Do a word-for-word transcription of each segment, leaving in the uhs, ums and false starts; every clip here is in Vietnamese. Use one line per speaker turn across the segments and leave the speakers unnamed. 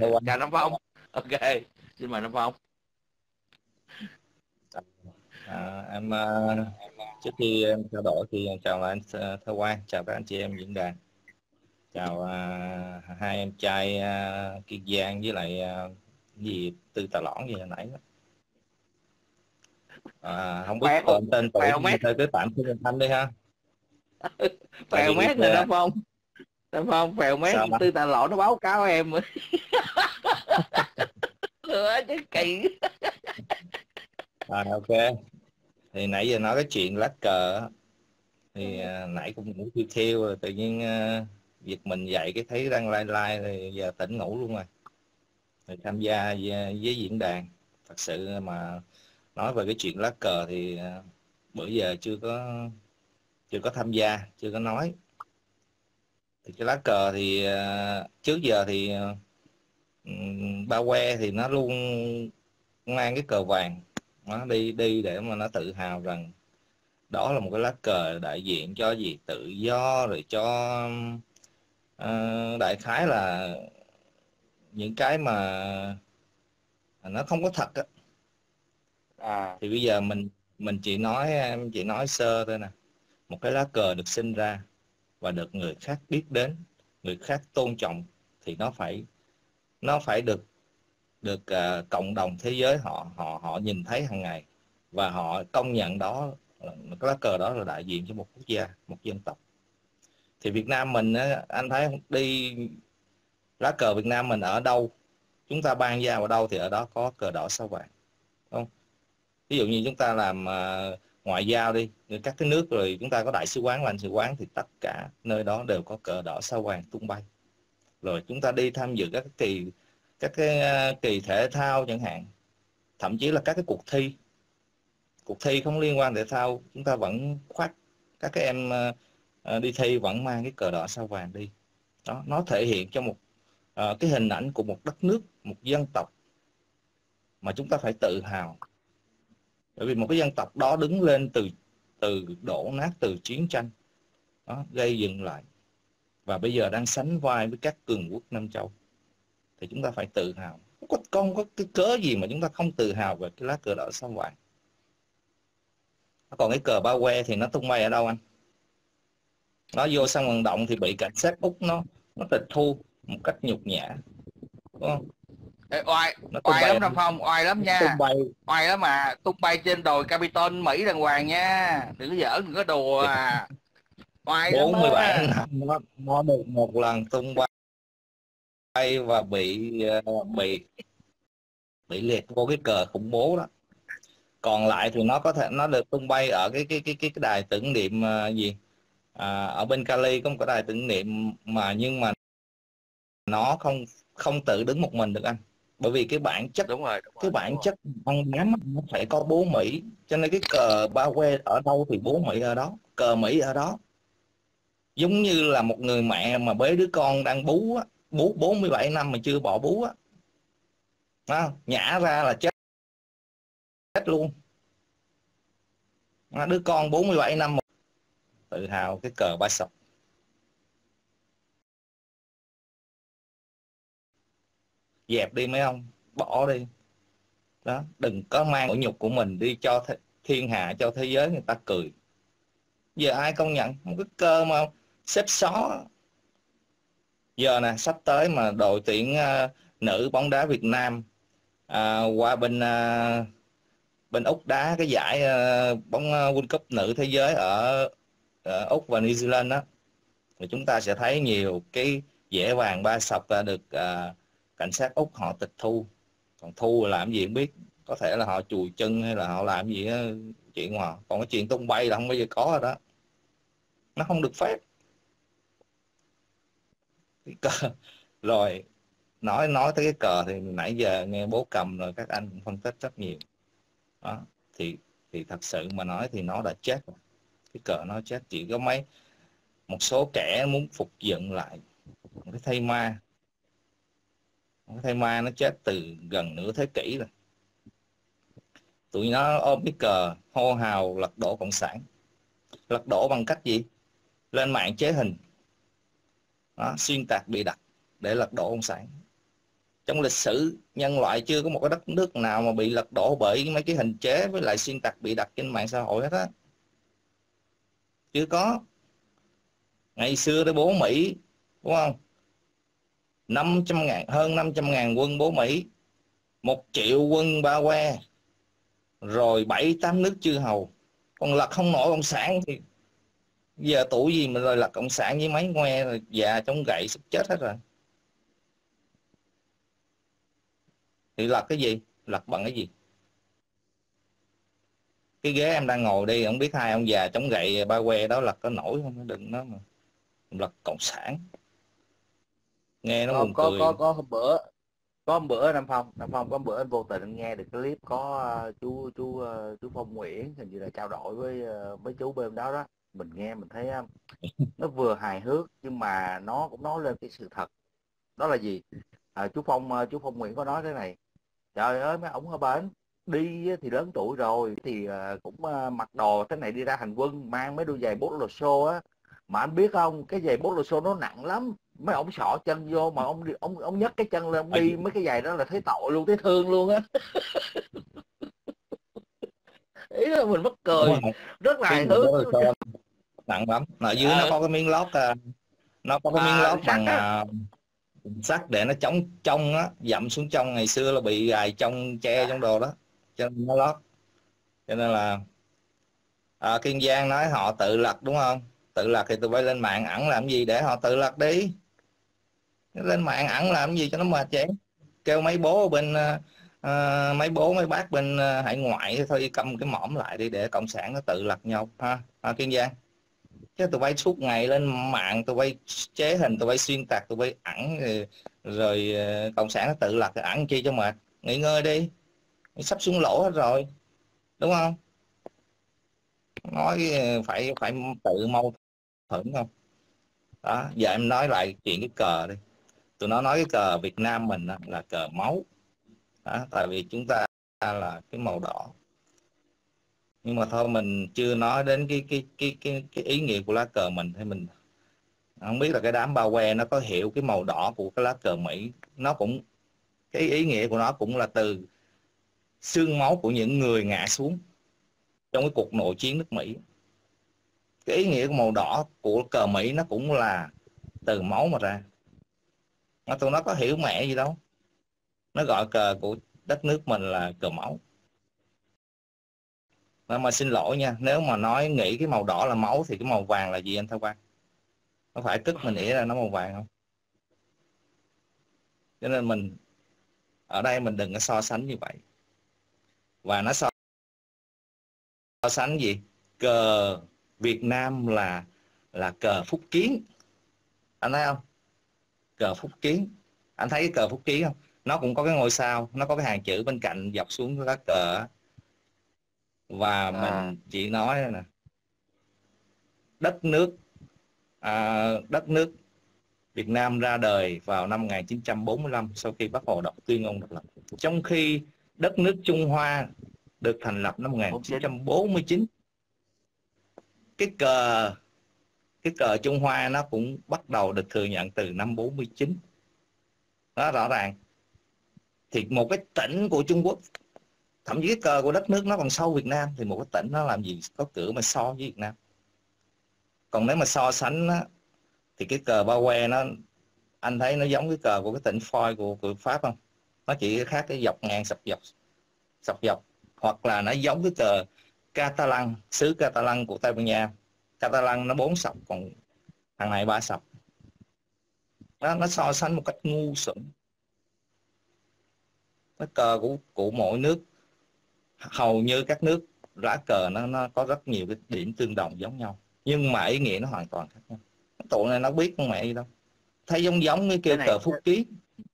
Hello anh.
Chào Nam Phong. Ok, xin mời Nam Phong.
À, em uh, trước khi em trao đổi thì chào anh Thơ Quang, chào các anh chị em diễn đàn, chào uh, hai em trai uh, Kiên Giang với lại uh, gì Tư Tà Lõn gì hồi nãy đó. À, không biết
Phèo,
tên tên tuổi
phèo
gì,
mét,
thôi cứ tạm xưng anh đi ha. Tại
phèo
vì
mét này Nam Phong. Nam Phong, phèo mét
sao anh?
Tư Tà Lộ nó báo cáo em. Lừa chứ kỳ.
À, ok, thì nãy giờ nói cái chuyện lá cờ á, thì uh, nãy cũng ngủ thiêu thiêu rồi tự nhiên uh, giật mình dậy cái thấy đang like like thì giờ tỉnh ngủ luôn rồi. Thì tham gia với, với diễn đàn, thật sự mà nói về cái chuyện lá cờ thì uh, bữa giờ chưa có chưa có tham gia, chưa có nói. Thì cái lá cờ thì uh, trước giờ thì uh, ba que thì nó luôn mang cái cờ vàng, nó đi đi để mà nó tự hào rằng đó là một cái lá cờ đại diện cho gì tự do, rồi cho uh, đại khái là những cái mà nó không có thật á.
À,
Thì bây giờ mình mình chỉ nói em chỉ nói sơ thôi nè. Một cái lá cờ được sinh ra và được người khác biết đến, người khác tôn trọng, thì nó phải nó phải được được uh, cộng đồng thế giới họ họ họ nhìn thấy hàng ngày, và họ công nhận đó, cái lá cờ đó là đại diện cho một quốc gia, một dân tộc. Thì Việt Nam mình á, anh thấy đi lá cờ Việt Nam mình ở đâu, chúng ta ban giao ở đâu thì ở đó có cờ đỏ sao vàng, đúng không? Ví dụ như chúng ta làm uh, ngoại giao đi, các cái nước rồi chúng ta có đại sứ quán, lãnh sự quán, thì tất cả nơi đó đều có cờ đỏ sao vàng tung bay. Rồi chúng ta đi tham dự các cái kỳ các cái uh, kỳ thể thao chẳng hạn, thậm chí là các cái cuộc thi cuộc thi không liên quan thể thao, chúng ta vẫn khoác, các cái em uh, uh, đi thi vẫn mang cái cờ đỏ sao vàng đi. Đó, nó thể hiện cho một uh, cái hình ảnh của một đất nước, một dân tộc mà chúng ta phải tự hào. Bởi vì một cái dân tộc đó đứng lên từ từ đổ nát, từ chiến tranh đó, gây dựng lại, và bây giờ đang sánh vai với các cường quốc Nam Châu, thì chúng ta phải tự hào. Không có, không có cái cớ gì mà chúng ta không tự hào về cái lá cờ đỏ sao vàng. Còn cái cờ ba que thì nó tung bay ở đâu anh? Nó vô sân vận động thì bị cảnh sát Úc nó nó tịch thu một cách nhục nhã, đúng không?
ê, oai,
Nó tung
oai
bay,
lắm Nam Phong, oai lắm
nó tung
nha.
bay
Oai lắm mà, tung bay trên đồi Capitol Mỹ đàng hoàng nha. Đừng có giỡn, đừng có đùa à. Oai lắm
bốn mươi bảy
á.
năm nó, nó được một lần tung bay và bị uh, bị bị liệt vô cái cờ khủng bố đó. Còn lại thì nó có thể nó được tung bay ở cái cái cái cái, cái đài tưởng niệm uh, gì à, ở bên Cali có một cái đài tưởng niệm, mà nhưng mà nó không không tự đứng một mình được anh. Bởi vì cái bản chất
Đúng rồi, đúng
cái
rồi, đúng
bản
rồi.
chất băng đám nó phải có bố Mỹ, cho nên cái cờ ba que ở đâu thì bố Mỹ ở đó, cờ Mỹ ở đó. Giống như là một người mẹ mà bế đứa con đang bú á, bú bốn mươi bảy năm mà chưa bỏ bú á, à, nhả ra là chết chết luôn. À, đứa con bốn mươi bảy năm mà tự hào cái cờ ba sọc, dẹp đi mấy ông, bỏ đi. Đó, đừng có mang nỗi nhục của mình đi cho th thiên hạ, cho thế giới người ta cười. Giờ ai công nhận một cái cơ mà xếp xó. Giờ nè, sắp tới mà đội tuyển uh, nữ bóng đá Việt Nam uh, qua bên uh, bên Úc đá cái giải uh, bóng uh, World Cup nữ thế giới ở uh, Úc và New Zealand đó, thì chúng ta sẽ thấy nhiều cái dẻ vàng ba sọc uh, được uh, cảnh sát Úc họ tịch thu. Còn thu làm gì không biết, có thể là họ chùi chân hay là họ làm gì đó, chuyện mà. Còn cái chuyện tung bay là không bao giờ có rồi đó, nó không được phép. Cái cờ rồi nói nói tới cái cờ thì nãy giờ nghe bố cầm rồi các anh cũng phân tích rất nhiều đó. thì thì thật sự mà nói thì nó đã chết rồi. Cái cờ nó chết, chỉ có mấy một số kẻ muốn phục dựng lại một cái thây ma. Một cái thây ma nó chết từ gần nửa thế kỷ rồi. Tụi nó ôm cái cờ hô hào lật đổ cộng sản. Lật đổ bằng cách gì? Lên mạng chế hình đó, xuyên tạc bịa đặt để lật đổ cộng sản. Trong lịch sử nhân loại chưa có một cái đất nước nào mà bị lật đổ bởi mấy cái hình chế với lại xuyên tạc bị đặt trên mạng xã hội hết á. Chưa có. Ngày xưa tới bố Mỹ, đúng không? năm trăm ngàn, hơn năm trăm ngàn quân bố Mỹ, một triệu quân Ba Que, rồi bảy tám nước chư hầu. Còn lật không nổi cộng sản thì giờ tuổi gì mà rồi lật cộng sản với mấy ngoe rồi già chống gậy sắp chết hết rồi. Thì lật cái gì? Lật bằng cái gì? Cái ghế em đang ngồi đi, không biết hai ông già chống gậy Ba Que đó lật có nổi không? Đừng nói mà lật cộng sản, nghe nó
có
buồn
có có
cười.
có hôm bữa có hôm bữa Nam Phong Nam Phong có hôm bữa anh vô tình anh nghe được cái clip có uh, chú chú uh, chú Phong Nguyễn hình như là trao đổi với uh, với chú bên đó đó. Mình nghe mình thấy uh, nó vừa hài hước nhưng mà nó cũng nói lên cái sự thật. Đó là gì? À, chú Phong uh, chú Phong Nguyễn có nói thế này: trời ơi mấy ổng ở bển đi thì lớn tuổi rồi thì uh, cũng uh, mặc đồ thế này đi ra hành quân, mang mấy đôi giày bốt lô xô á, mà anh biết không, cái giày bốt lô xô nó nặng lắm, mấy ổng xỏ chân vô mà ông đi ông ông nhấc cái chân lên ông đi mấy cái giày đó là thấy tội luôn, thấy thương luôn á. Ý là mình mắc
Đúng
cười,
không?
rất là
Cái
hài
gì đó
hước.
là sao nặng lắm, ở dưới nó
Ờ,
có cái miếng lót à, nó có cái miếng
à,
lót
sắt
bằng
á.
à, sắt để nó chống trong á, dặm xuống trong, ngày xưa là bị gài trong tre trong đồ đó cho nên nó lót. Cho nên là à, Kiên Giang nói họ tự lật đúng không? Tự lật thì tụi bay lên mạng ẵn làm gì, để họ tự lật đi. Lên mạng ẵn làm gì cho nó mệt vậy? Kêu mấy bố bên uh, mấy bố mấy bác bên uh, hải ngoại thôi cầm cái mỏm lại đi để cộng sản nó tự lật nhau ha, ha Kiên Giang. Chứ tụi bay suốt ngày lên mạng tụi bay chế hình, tụi bay xuyên tạc, tụi bay ẵn rồi, rồi uh, cộng sản nó tự lật thì ẵn chi cho mệt, nghỉ ngơi đi, sắp xuống lỗ hết rồi, đúng không? Nói uh, phải phải tự mâu thuẫn không? Đó, giờ em nói lại chuyện cái cờ đi. Tụi nó nói cái cờ Việt Nam mình á, là cờ máu đó, tại vì chúng ta là cái màu đỏ. Nhưng mà thôi mình chưa nói đến cái cái cái cái, cái ý nghĩa của lá cờ mình, thì mình không biết là cái đám Ba Que nó có hiểu cái màu đỏ của cái lá cờ Mỹ. Nó cũng, cái ý nghĩa của nó cũng là từ xương máu của những người ngã xuống trong cái cuộc nội chiến nước Mỹ. Cái ý nghĩa của màu đỏ của cờ Mỹ nó cũng là từ máu mà ra. Mà tụi nó có hiểu mẹ gì đâu, nó gọi cờ của đất nước mình là cờ máu. Nên mà xin lỗi nha, nếu mà nói nghĩ cái màu đỏ là máu thì cái màu vàng là gì anh Thao Quang? Có phải tức mình nghĩ ra nó màu vàng không? Cho nên mình ở đây mình đừng có so sánh như vậy. Và nó so, so sánh gì? Cờ Việt Nam là là cờ Phúc Kiến. Anh thấy không? Cờ Phúc Kiến. Anh thấy cái cờ Phúc Kiến không? Nó cũng có cái ngôi sao, nó có cái hàng chữ bên cạnh dọc xuống lá cờ. Và
À,
mình chỉ nói nè, đất nước à, đất nước Việt Nam ra đời vào năm một nghìn chín trăm bốn mươi lăm sau khi Bác Hồ đọc tuyên ngôn độc lập. Trong khi đất nước Trung Hoa được thành lập năm
bốn chín.
một nghìn chín trăm bốn mươi chín. Cái cờ cái cờ Trung Hoa nó cũng bắt đầu được thừa nhận từ năm bốn mươi chín. Đó, rõ ràng. Thì một cái tỉnh của Trung Quốc, thậm chí cái cờ của đất nước nó còn sâu Việt Nam, thì một cái tỉnh nó làm gì có cửa mà so với Việt Nam. Còn nếu mà so sánh á, thì cái cờ Ba Que nó, anh thấy nó giống cái cờ của cái tỉnh Foy của, của Pháp không? Nó chỉ khác cái dọc ngang sọc dọc sọc dọc, hoặc là nó giống cái cờ Catalan, xứ Catalan của Tây Ban Nha. Catalan nó bốn sọc, còn thằng này ba sọc. Nó, nó so sánh một cách ngu xuẩn. Cái cờ của của mỗi nước, hầu như các nước lá cờ nó nó có rất nhiều cái điểm tương đồng giống nhau, nhưng mà ý nghĩa nó hoàn toàn khác nhau. Tụi này nó biết con mẹ gì đâu, thấy giống giống cái
thế
kêu
này
cờ Phúc Kiến.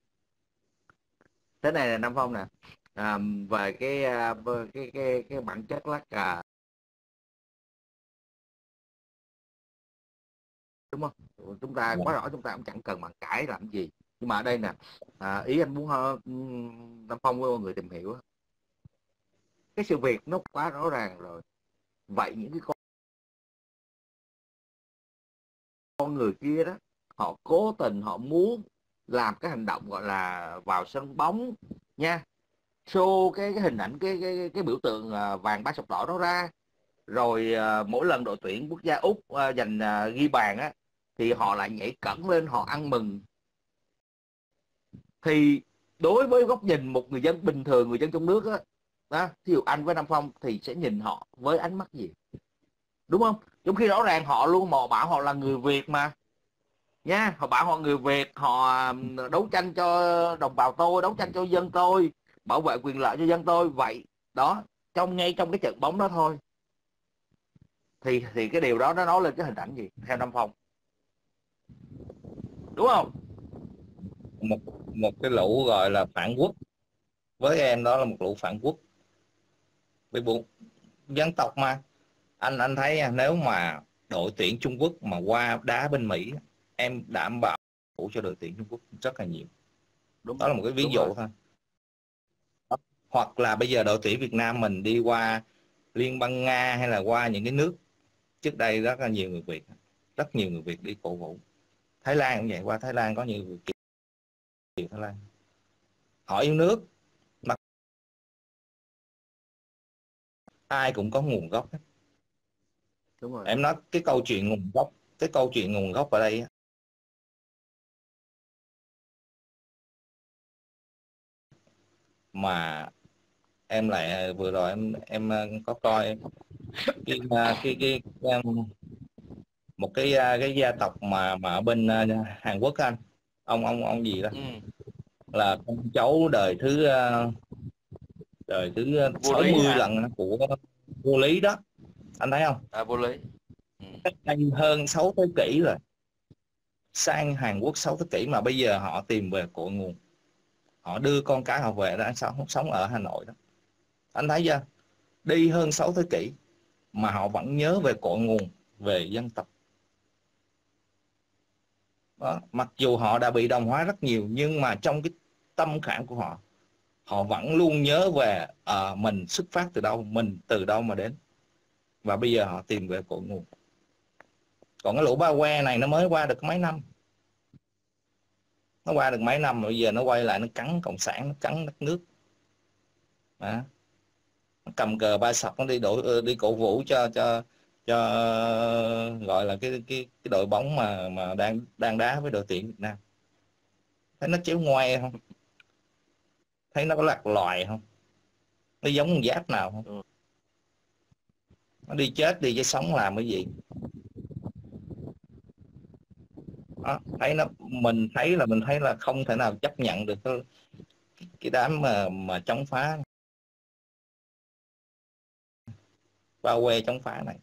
thế này là Nam Phong nè. À, về cái, à, cái cái cái bản chất lá cờ, đúng không? Chúng ta quá rõ, chúng ta cũng chẳng cần bàn cãi làm gì. Nhưng mà ở đây nè, à, ý anh muốn uh, Nam Phong với mọi người tìm hiểu cái sự việc nó quá rõ ràng rồi. Vậy những cái con, con người kia đó, họ cố tình họ muốn làm cái hành động gọi là vào sân bóng nha, show cái cái hình ảnh cái cái cái biểu tượng vàng ba sọc đỏ đó ra, rồi uh, mỗi lần đội tuyển quốc gia Úc uh, giành uh, ghi bàn á thì họ lại nhảy cẫng lên họ ăn mừng. Thì đối với góc nhìn một người dân bình thường, người dân trong nước á, đó, ví dụ anh với Nam Phong thì sẽ nhìn họ với ánh mắt gì, đúng không? Trong khi rõ ràng họ luôn họ bảo họ là người Việt mà nha, họ bảo họ người Việt, họ đấu tranh cho đồng bào tôi, đấu tranh cho dân tôi, bảo vệ quyền lợi cho dân tôi. Vậy đó, trong ngay trong cái trận bóng đó thôi thì thì cái điều đó nó nói lên cái hình ảnh gì theo Nam Phong, đúng không?
một một cái lũ gọi là phản quốc, với em đó là một lũ phản quốc. Vì buồn dân tộc mà, anh anh thấy nếu mà đội tuyển Trung Quốc mà qua đá bên Mỹ, em đảm bảo cho đội tuyển Trung Quốc rất là nhiều.
Đúng,
đó là một cái ví dụ
rồi.
thôi. Hoặc là bây giờ đội tuyển Việt Nam mình đi qua Liên bang Nga hay là qua những cái nước trước đây rất là nhiều người Việt, rất nhiều người Việt đi cổ vũ. Thái Lan cũng vậy, qua Thái Lan có nhiều người Việt Thái Lan, họ yêu nước mà ai cũng có nguồn gốc hết.
Đúng rồi.
Em nói cái câu chuyện nguồn gốc, cái câu chuyện nguồn gốc ở đây mà em lại vừa rồi em em có coi cái cái cái, cái một cái cái gia tộc mà mà ở bên Hàn Quốc anh, ông ông ông gì đó,
Ừ.
là con cháu đời thứ đời thứ
Vô
sáu
lý
mươi
hả?
lần của vua Lý đó, anh thấy không?
À, vô lý. Ừ.
Cách đây hơn sáu thế kỷ rồi, sang Hàn Quốc sáu thế kỷ mà bây giờ họ tìm về cội nguồn, họ đưa con cái họ về đã sống sống ở Hà Nội đó, anh thấy chưa? Đi hơn sáu thế kỷ mà họ vẫn nhớ về cội nguồn, về dân tộc đó. Mặc dù họ đã bị đồng hóa rất nhiều nhưng mà trong cái tâm khảm của họ, họ vẫn luôn nhớ về à, mình xuất phát từ đâu, mình từ đâu mà đến, và bây giờ họ tìm về cội nguồn. Còn cái lũ ba que này nó mới qua được mấy năm, nó qua được mấy năm rồi bây giờ nó quay lại nó cắn cộng sản, nó cắn đất nước đó. Nó cầm cờ ba sọc, nó đi đổ đi cổ vũ cho cho cho gọi là cái cái cái đội bóng mà mà đang đang đá với đội tuyển Việt Nam. Thấy nó chéo ngoe không? Thấy nó có lạc loài không? Nó giống con giáp nào không?
Ừ.
Nó đi chết đi chứ sống làm cái gì đó. Thấy nó, mình thấy là mình thấy là không thể nào chấp nhận được cái, cái đám mà mà chống phá, bao que chống phá này.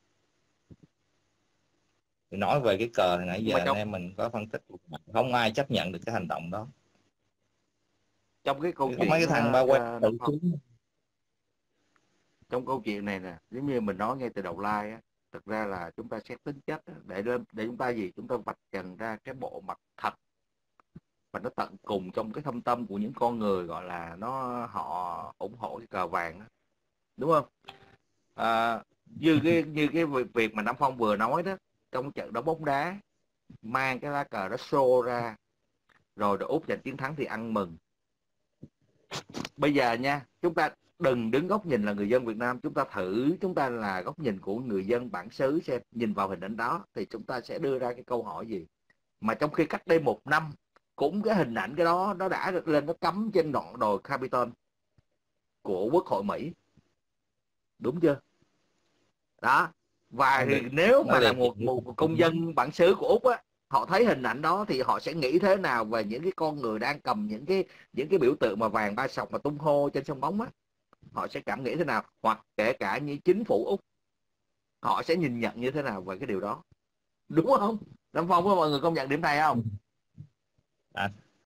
Thì nói về cái cờ thì nãy
Nhưng mà
giờ anh
trong
em mình có phân tích, không ai chấp nhận được cái hành động đó.
trong cái câu
Có mấy cái
chuyện
thằng
đó,
bao que tự
Nam Phong,
xuống.
trong câu chuyện này nè, giống như mình nói ngay từ đầu like á, thực ra là chúng ta xét tính chất á, để để chúng ta gì, chúng ta vạch trần ra cái bộ mặt thật và nó tận cùng trong cái thâm tâm của những con người gọi là nó họ ủng hộ cái cờ vàng đó, đúng không? À, như cái như cái việc, việc mà Nam Phong vừa nói đó, trong trận đấu bóng đá mang cái lá cờ đó show ra, rồi đội Úc giành chiến thắng thì ăn mừng. Bây giờ nha, chúng ta đừng đứng góc nhìn là người dân Việt Nam, chúng ta thử chúng ta là góc nhìn của người dân bản xứ xem, nhìn vào hình ảnh đó thì chúng ta sẽ đưa ra cái câu hỏi gì. Mà trong khi cách đây một năm cũng cái hình ảnh cái đó nó đã lên, nó cắm trên ngọn đồi Capitol của Quốc hội Mỹ, đúng chưa? Đó. Và
Nó
thì
được,
nếu
nó
mà là
được.
một một công dân bản xứ của Úc á, họ thấy hình ảnh đó thì họ sẽ nghĩ thế nào về những cái con người đang cầm những cái những cái biểu tượng mà vàng ba sọc mà tung hô trên sân bóng á, họ sẽ cảm nghĩ thế nào? Hoặc kể cả như chính phủ Úc, họ sẽ nhìn nhận như thế nào về cái điều đó, đúng không? Lâm Phong với mọi người công nhận điểm này không?
à,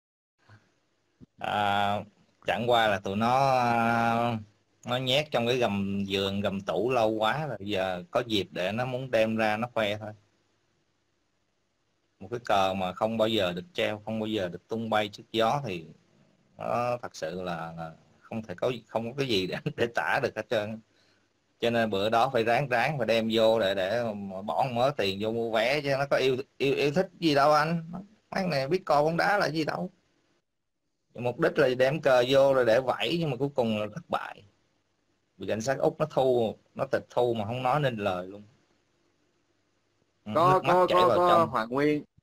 à, Chẳng qua là tụi nó nó nhét trong cái gầm giường gầm tủ lâu quá rồi, giờ có dịp để nó muốn đem ra nó khoe thôi. Một cái cờ mà không bao giờ được treo, không bao giờ được tung bay trước gió thì nó thật sự là, là không thể có không có cái gì để để tả được hết trơn. Cho nên bữa đó phải ráng ráng và đem vô để để bỏ một mớ tiền vô mua vé, chứ nó có yêu yêu yêu thích gì đâu anh. Mấy này biết coi bóng đá là gì đâu, mục đích là đem cờ vô rồi để vẫy, nhưng mà cuối cùng là thất bại, bị cảnh sát Úc nó thu, nó tịch thu mà không nói nên lời luôn.
có
Nước mắt
có
chảy
có
vào
có
trong.
Hoàng Nguyên